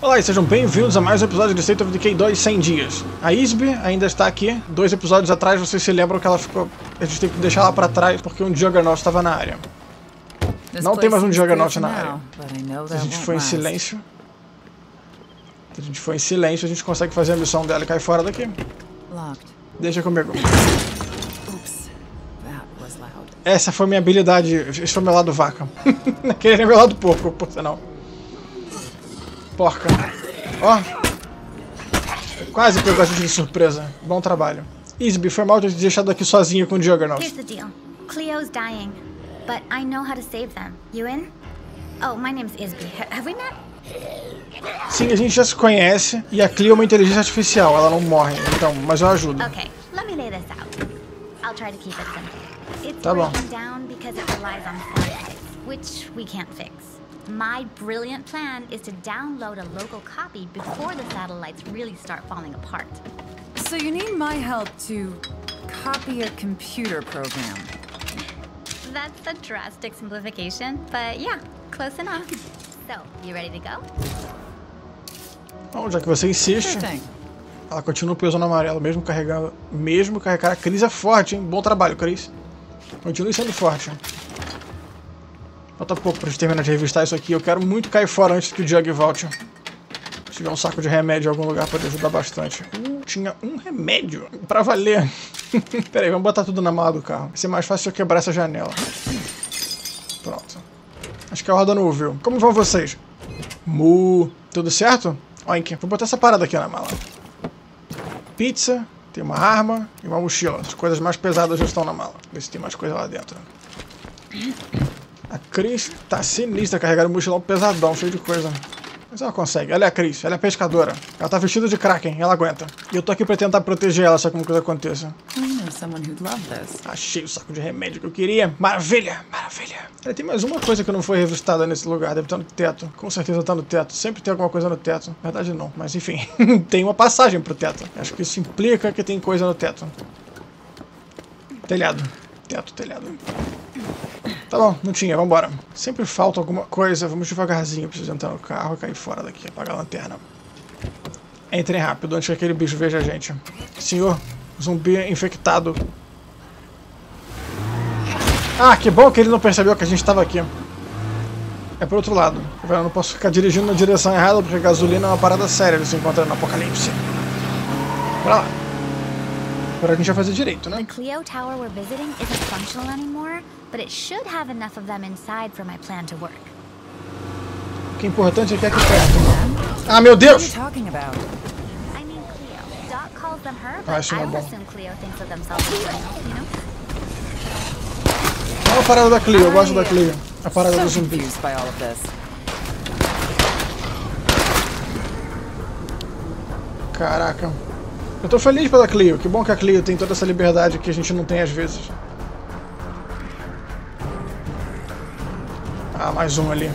Olá e sejam bem-vindos a mais um episódio de State of Decay 2 100 dias. A Isby ainda está aqui. 2 episódios atrás vocês se lembram que ela ficou... A gente teve que deixar ela pra trás porque um Juggernaut estava na área. Não tem mais um Juggernaut na área. Se a gente for em silêncio... Se a gente for em silêncio, a gente consegue fazer a missão dela e cair fora daqui. Deixa comigo. Essa foi minha habilidade. Esse foi meu lado vaca. Aquele é meu lado porco, por sinal. Porca. Ó. Quase pegou a gente de surpresa. Bom trabalho. Isby, foi mal ter te deixado aqui sozinho com o Juggernaut. Here's the deal. Cleo's dying, but I know how to save them. You in? Oh, my name's Isby. Have we met? Sim, a gente já se conhece e a Cleo é uma inteligência artificial, ela não morre, então, mas eu ajudo. Okay, let me lay this out. I'll try to keep it simple. It's Tá bom. breaking down because it relies on satellites, which we can't fix. My brilliant plan is to download a local copy before the satellites really start falling apart. So you need my help to copy a computer program. That's a drastic simplification, but yeah, close enough. So, you ready to go? Bom, já que você insiste, ela continua peso no amarelo, mesmo carregar. A Cris é forte, hein? Bom trabalho, Cris. Continue sendo forte. Falta pouco pra gente terminar de revistar isso aqui. Eu quero muito cair fora antes que o Jug volte. Se tiver um saco de remédio em algum lugar, pode ajudar bastante. Tinha um remédio pra valer. Pera aí, vamos botar tudo na mala do carro. Vai ser mais fácil eu quebrar essa janela. Pronto. Acho que a Roda não ouviu. Como vão vocês? Tudo certo? Oink. Vou botar essa parada aqui na mala. Pizza, tem uma arma e uma mochila. As coisas mais pesadas já estão na mala. Ver se tem mais coisa lá dentro. A Cris tá sinistra carregando um mochilão pesadão, cheio de coisa. Mas ela consegue. Ela é a Cris, ela é pescadora. Ela tá vestida de Kraken, ela aguenta. E eu tô aqui pra tentar proteger ela se alguma coisa aconteça. Achei o saco de remédio que eu queria. Maravilha, maravilha. Tem mais uma coisa que não foi revistada nesse lugar. Deve estar no teto. Com certeza tá no teto. Sempre tem alguma coisa no teto. Na verdade não, mas enfim. Tem uma passagem pro teto. Acho que isso implica que tem coisa no teto. Telhado. Teto, telhado. Tá bom, não tinha, vambora. Sempre falta alguma coisa, vamos devagarzinho. Preciso entrar no carro e cair fora daqui, apagar a lanterna. Entrem rápido antes que aquele bicho veja a gente. Senhor, zumbi infectado. Ah, que bom que ele não percebeu que a gente estava aqui. É pro outro lado. Eu não posso ficar dirigindo na direção errada porque gasolina é uma parada séria de se encontrar no apocalipse. Bora lá. Agora a gente vai fazer direito, né? The Cleo Tower we're visiting isn't functional anymore, but it should have enough of them inside for my plan to work. O que é importante é que aqui perto. Ah, meu Deus! I mean Cleo. Doc calls them her, but isso não é I would bom. assume Cleo thinks of themselves as well, you know? Olha a parada da Cleo, eu gosto da Cleo. A parada do zumbi. Caraca. Eu tô feliz pela Cleo. Que bom que a Cleo tem toda essa liberdade que a gente não tem às vezes. Ah, mais um ali.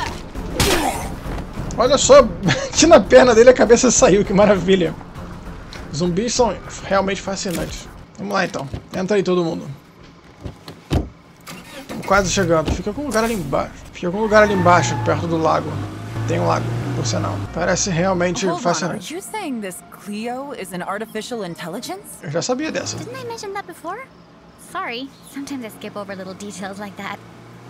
Olha só, bati na perna dele e a cabeça saiu. Que maravilha. Zumbis são realmente fascinantes. Vamos lá então. Entra aí todo mundo. Quase chegando. Fica algum lugar ali embaixo. Fica algum lugar ali embaixo, perto do lago. Tem um lago, por sinal. Parece realmente fascinante. Eu já sabia dessa. Didn't I mention that before? Sorry, sometimes I skip over little details like that.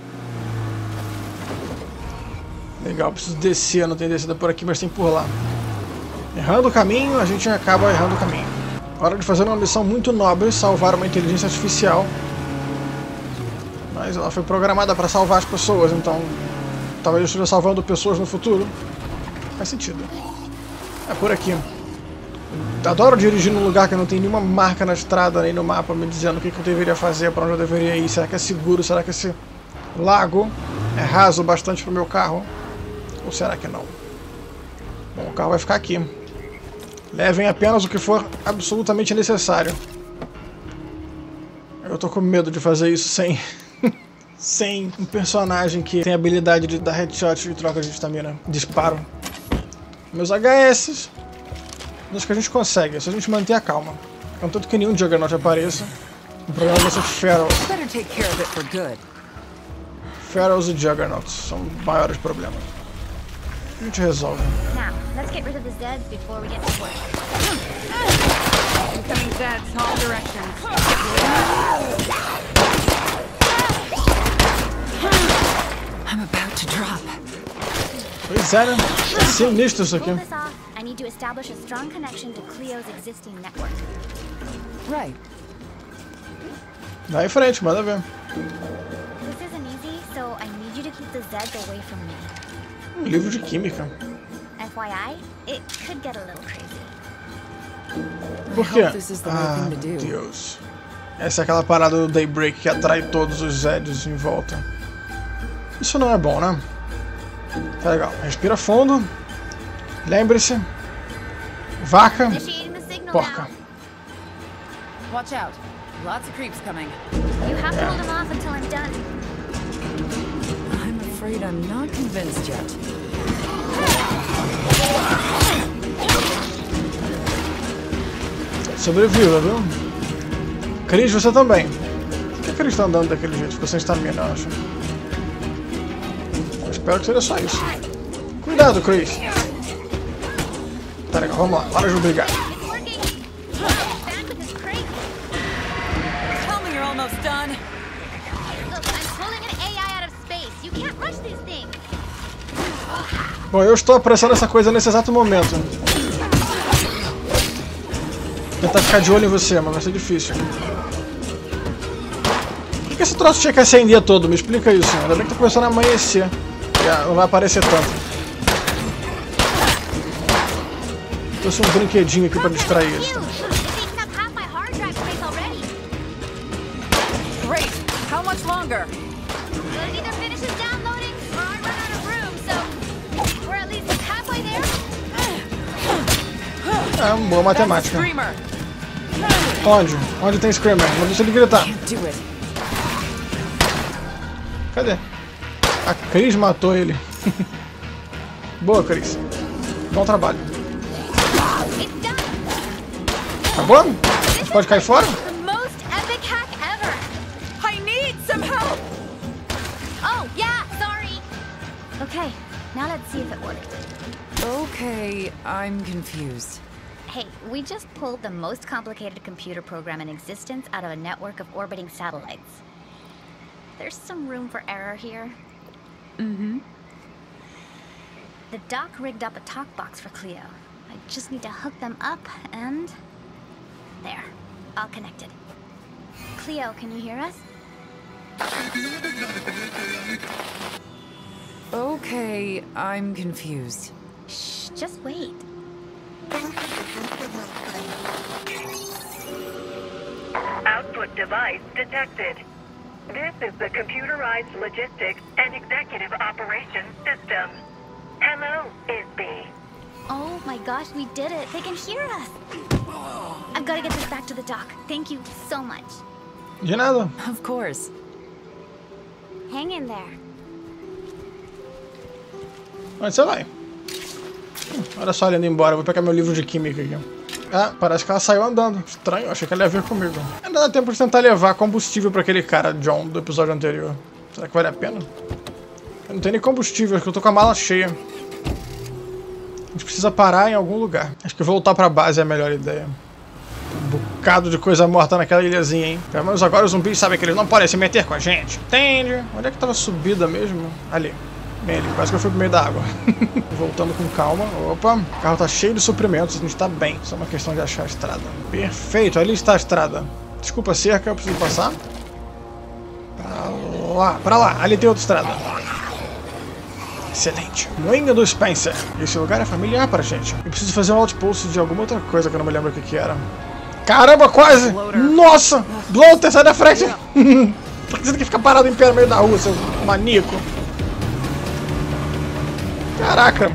Legal, preciso descer, não tem descida por aqui, mas tem por lá. Errando o caminho, a gente acaba errando o caminho. Hora de fazer uma missão muito nobre, salvar uma inteligência artificial. Mas ela foi programada para salvar as pessoas, então talvez eu esteja salvando pessoas no futuro. Faz sentido. É por aqui. Adoro dirigir num lugar que não tem nenhuma marca na estrada nem no mapa me dizendo o que eu deveria fazer, para onde eu deveria ir. Será que é seguro? Será que esse lago é raso bastante para o meu carro? Ou será que não? Bom, o carro vai ficar aqui. Levem apenas o que for absolutamente necessário. Eu tô com medo de fazer isso sem um personagem que tem a habilidade de dar headshot e troca de estamina. Disparo. Meus HS. Acho que a gente consegue, é só a gente manter a calma. Contanto que nenhum Juggernaut apareça. O problema vai ser Feral. Ferals e Juggernauts são maiores problemas. A gente resolve. Now, Let's get rid of the Zeds before we get to work. Incoming Zeds, all directions. I'm about to drop. Pois é, né? É sinistro isso To aqui. pull this off, I need to establish a strong connection to Cleo's existing network. Right. Vai em frente, manda ver. This isn't easy, so I need you to keep the Zeds away from me. Livro de química. FYI, it could get a little crazy. Por quê? This is the right Ah, thing to do. Deus. Essa é aquela parada do Daybreak que atrai todos os Zeds em volta. Isso não é bom, né? Tá legal. Respira fundo. Lembre-se. Vaca. Initiating the signal Porca. now. Watch out. Lots of creeps coming. You have to hold them off until I'm done. I'm afraid I'm not convinced yet. Sobreviva, viu? Cris, você também. Por que a Cris tá andando daquele jeito? Ficou sem estamina, eu acho. Eu espero que seja só isso. Cuidado, Cris. Tá legal, vamos lá. Para de brigar. It's working. Back with this crate. Tell me you're almost done. Look, I'm pulling an AI out of space. You can't rush these things. Bom, eu estou apressando essa coisa nesse exato momento. Vou tentar ficar de olho em você, mas vai ser difícil. Por que esse troço tinha que acender todo? Me explica isso. Ainda bem que tá começando a amanhecer. Já não vai aparecer tanto. Trouxe um brinquedinho aqui pra distrair eles. It's taking up half my hard drive space already. Great. How much longer? Well, it either finishes downloading or I run out of room, so we're at least halfway there. É uma boa matemática. Screamer. Onde? Onde tem Screamer? Não deixa ele gritar. Can't do it. Cadê? A Cris matou ele. Boa, Cris. Bom trabalho. It's done. Acabou? Pode cair fora? The most epic hack ever. I need some help. Oh, yeah, sorry. Okay, now let's see if it worked. Okay, I'm confused. Hey, we just pulled the most complicated computer program in existence out of a network of orbiting satellites. There's some room for error here. Mm-hmm. The doc rigged up a talk box for Cleo. I just need to hook them up and... There, all connected. Cleo, can you hear us? Okay, I'm confused. Shh, just wait. Output device detected. This is the Computerized Logistics and Executive Operations System. Hello, ISB. Oh my gosh, we did it. They can hear us. I've got to get this back to the doc. Thank you so much. De nada. Of course. Hang in there. Onde você vai? Olha só ela indo embora. Vou pegar meu livro de química aqui. Ah, parece que ela saiu andando. Estranho, achei que ela ia vir comigo. Ainda dá tempo de tentar levar combustível pra aquele cara, John, do episódio anterior. Será que vale a pena? Eu não tenho nem combustível, acho que eu tô com a mala cheia. A gente precisa parar em algum lugar. Acho que voltar pra base é a melhor ideia. Um bocado de coisa morta naquela ilhazinha, hein? Pelo menos agora os zumbis sabem que eles não podem se meter com a gente. Entende? Onde é que tava a subida mesmo? Ali. Bem ali. Quase que eu fui pro meio da água. Voltando com calma. Opa. O carro tá cheio de suprimentos. A gente tá bem. Só uma questão de achar a estrada. Perfeito. Ali está a estrada. Desculpa a cerca. Eu preciso passar. Pra lá. Pra lá. Ali tem outra estrada. Excelente. Moinho do Spencer. Esse lugar é familiar pra gente. Eu preciso fazer um outpost de alguma outra coisa que eu não me lembro o que era. Caramba, quase! Nossa! Bloater, sai da frente! Por que você tem que ficar parado em pé no meio da rua, seu maníaco? Caraca!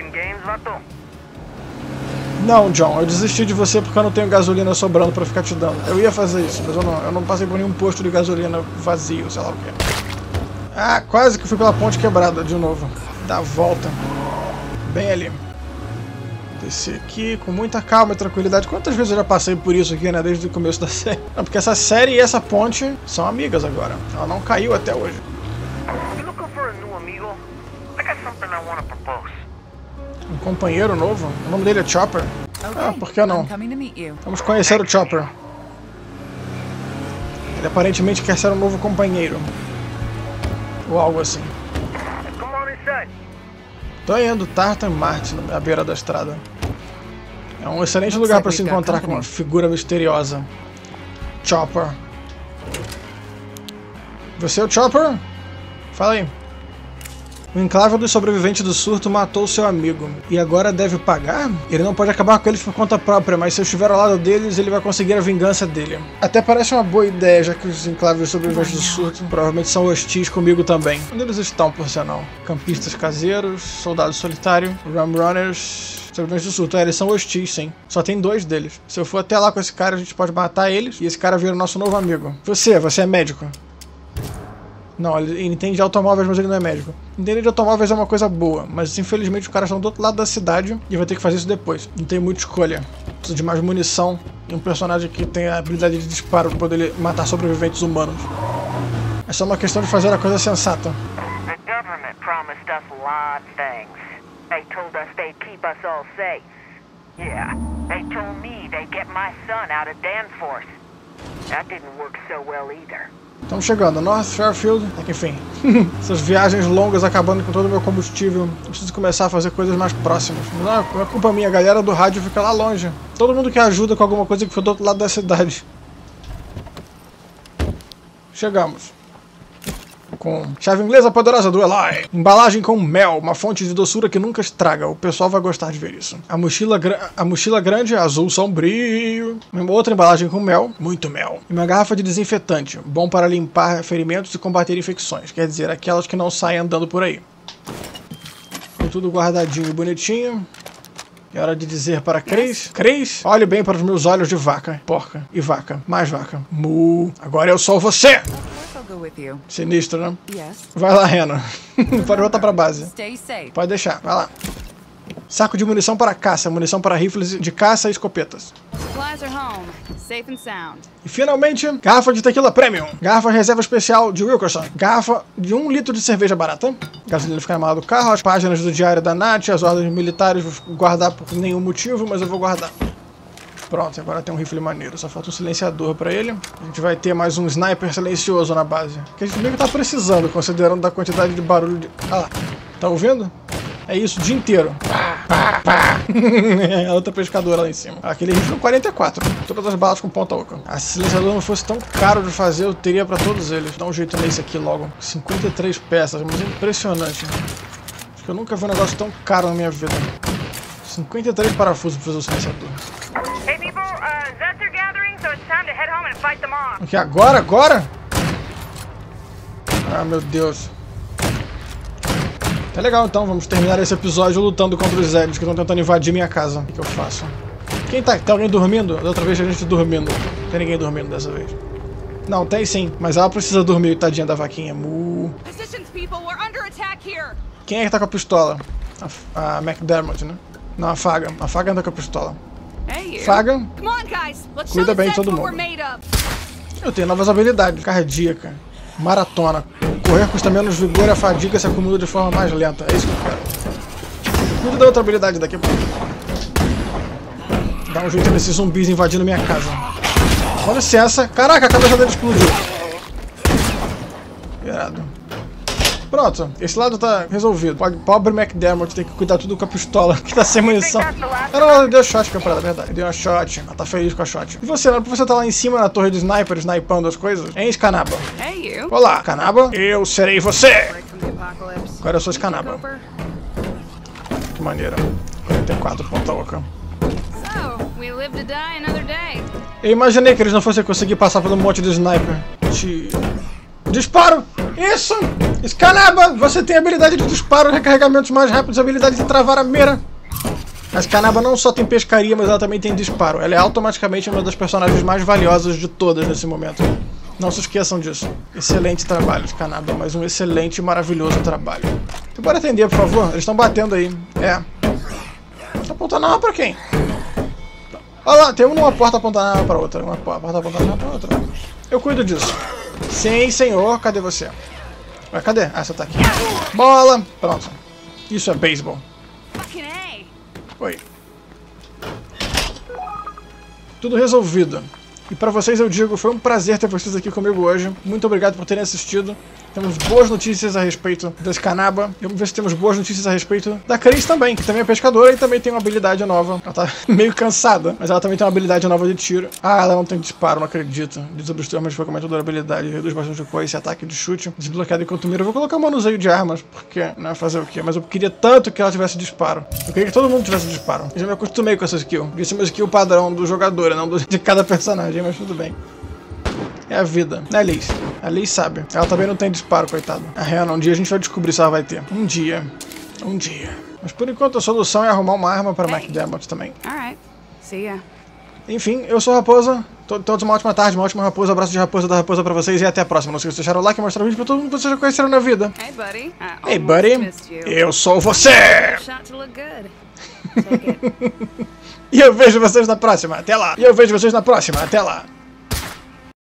Não, John, eu desisti de você porque eu não tenho gasolina sobrando pra ficar te dando. Eu ia fazer isso, mas eu não passei por nenhum posto de gasolina vazio, sei lá o quê. Ah, quase que fui pela ponte quebrada de novo. Dá a volta. Bem ali. Descer aqui com muita calma e tranquilidade. Quantas vezes eu já passei por isso aqui, né? Desde o começo da série. Não, porque essa série e essa ponte são amigas agora. Ela não caiu até hoje. Um companheiro novo? O nome dele é Chopper? Ah, por que não? I'm coming to meet you. Vamos conhecer o Chopper. Ele aparentemente quer ser um novo companheiro. Ou algo assim. Come on inside. Tô indo, Tartan Martin, à beira da estrada. É um excelente lugar para se encontrar com uma figura misteriosa. Chopper. Você é o Chopper? Fala aí. O enclave dos sobreviventes do surto matou seu amigo. E agora deve pagar? Ele não pode acabar com eles por conta própria, mas se eu estiver ao lado deles, ele vai conseguir a vingança dele. Até parece uma boa ideia, já que os enclaves dos sobreviventes do surto provavelmente são hostis comigo também. Onde eles estão, por sinal? Campistas caseiros, soldado solitário, Rumrunners... sobreviventes do surto. Eles são hostis, sim. Só tem 2 deles. Se eu for até lá com esse cara, a gente pode matar eles e esse cara vira o nosso novo amigo. Você é médico? Não, ele entende de automóveis, mas ele não é médico. Entender de automóveis é uma coisa boa, mas infelizmente os caras estão do outro lado da cidade e vai ter que fazer isso depois. Não tem muita escolha. Precisa de mais munição e um personagem que tem a habilidade de disparo para poder matar sobreviventes humanos. É só uma questão de fazer a coisa sensata. The government promised us a lot of things. They told us they'd keep us all safe. Yeah, they told me they'd get my son out of Danforth. That didn't work so well either. Estamos chegando, North Fairfield, é que enfim. Essas viagens longas acabando com todo o meu combustível. Eu preciso começar a fazer coisas mais próximas. Não é culpa minha, a galera do rádio fica lá longe. Todo mundo que ajuda com alguma coisa que foi do outro lado da cidade. Chegamos. Com chave inglesa poderosa do Eloy. Embalagem com mel, uma fonte de doçura que nunca estraga. O pessoal vai gostar de ver isso. A mochila grande, azul sombrio. Outra embalagem com mel, muito mel. E uma garrafa de desinfetante, bom para limpar ferimentos e combater infecções. Quer dizer, aquelas que não saem andando por aí. Com tudo guardadinho e bonitinho. É hora de dizer para Cris. Cris, olhe bem para os meus olhos de vaca. Porca e vaca. Mais vaca. Mu. Agora eu sou você. Sinistro, né? Yes. Vai lá, Rena. Pode voltar pra base. Stay safe. Pode deixar, vai lá. Saco de munição para caça, munição para rifles de caça e escopetas. Supplies are home, safe and sound. E finalmente, garrafa de tequila premium. Garrafa reserva especial de Wilkerson. Garrafa de 1 litro de cerveja barata. Gasolina fica na mala do carro. As páginas do diário da Nath, as ordens militares. Vou guardar por nenhum motivo, mas eu vou guardar. Pronto, agora tem um rifle maneiro. Só falta um silenciador pra ele. A gente vai ter mais um sniper silencioso na base. Que a gente meio que tá precisando, considerando a quantidade de barulho de... Ah lá, tá ouvindo? É isso o dia inteiro. A outra pescadora lá em cima. Aquele rifle 44. Todas as balas com ponta oca. Se o silenciador não fosse tão caro de fazer, eu teria pra todos eles. Dá um jeito nesse aqui logo. 53 peças, mas impressionante. Acho que eu nunca vi um negócio tão caro na minha vida. 53 parafusos pra fazer o silenciador. Hey people, that's their gathering, so it's time to head home and fight them off. O que, agora? Agora? Ah, meu Deus. Tá legal, então. Vamos terminar esse episódio lutando contra os Zeds que estão tentando invadir minha casa. O que eu faço? Quem tá? Tem alguém dormindo? Da outra vez a gente dormindo. Não tem ninguém dormindo dessa vez. Não, tem sim. Mas ela precisa dormir, tadinha da vaquinha. Mu. Quem é que tá com a pistola? A McDermott, né? Não, a Fagan. A Fagan tá com a pistola. Fagan, cuida bem de todo mundo. Eu tenho novas habilidades. Cardíaca, maratona. Correr custa menos vigor e a fadiga se acumula de forma mais lenta. É isso que eu quero. Cuida da outra habilidade daqui a pouco. Dá um jeito nesses zumbis invadindo minha casa. Com licença. Caraca, a cabeça dele explodiu. Irado. Pronto, esse lado tá resolvido. Pobre McDermott tem que cuidar tudo com a pistola, que tá sem munição. Ela deu shot com a parada, é verdade. Deu uma shot, ela tá feliz com a shot. E você, você tá lá em cima na torre do sniper, snipando as coisas? Hein, Scanaba? Olá, Scanaba. Eu serei você! Agora eu sou Scanaba. Que maneira. 44 ponta oca. Eu imaginei que eles não fossem conseguir passar pelo monte de sniper. Disparo! Isso! Scanaba! Você tem habilidade de disparo, recarregamentos mais rápidos, habilidade de travar a mira. A Scanaba não só tem pescaria, mas ela também tem disparo. Ela é automaticamente uma das personagens mais valiosas de todas nesse momento. Não se esqueçam disso. Excelente trabalho, Scanaba, mas um excelente e maravilhoso trabalho. Você pode atender, por favor? Eles estão batendo aí. É. Tá apontando a arma pra quem? Olha lá, tem uma porta apontando a arma pra outra. Uma porta apontando a arma pra outra. Eu cuido disso. Sim, senhor. Cadê você? Ué, cadê? Ah, você tá aqui. Bola. Pronto. Isso é beisebol. Oi. Tudo resolvido. E pra vocês eu digo, foi um prazer ter vocês aqui comigo hoje. Muito obrigado por terem assistido. Temos boas notícias a respeito desse Kanaba. E vamos ver se temos boas notícias a respeito da Cris também, que também é pescadora e também tem uma habilidade nova. Ela tá meio cansada, mas ela também tem uma habilidade nova de tiro. Ah, ela não tem disparo, não acredito. Desobstrua armas de fogo, aumenta a durabilidade, reduz bastante o coice, ataque de chute, desbloqueado enquanto mira. Eu vou colocar um manuseio de armas, porque não é fazer o quê? Mas eu queria tanto que ela tivesse disparo. Eu queria que todo mundo tivesse disparo. Eu já me acostumei com essa skill. Esse é o meu skill padrão do jogador, não de cada personagem, mas tudo bem. É a vida, né, Liz? A Liz sabe. Ela também não tem disparo, coitada. A Hannah, um dia a gente vai descobrir se ela vai ter. Um dia. Um dia. Mas por enquanto a solução é arrumar uma arma para McDermott também. Alright. See ya. Enfim, eu sou a Raposa. Todos uma ótima tarde, uma ótima Raposa. Abraço de Raposa da Raposa pra vocês e até a próxima. Não esqueça de deixar o like e mostrar o vídeo pra todo mundo que vocês já conheceram na vida. Hey, buddy. Hey, buddy. Eu sou você! E eu vejo vocês na próxima. Até lá.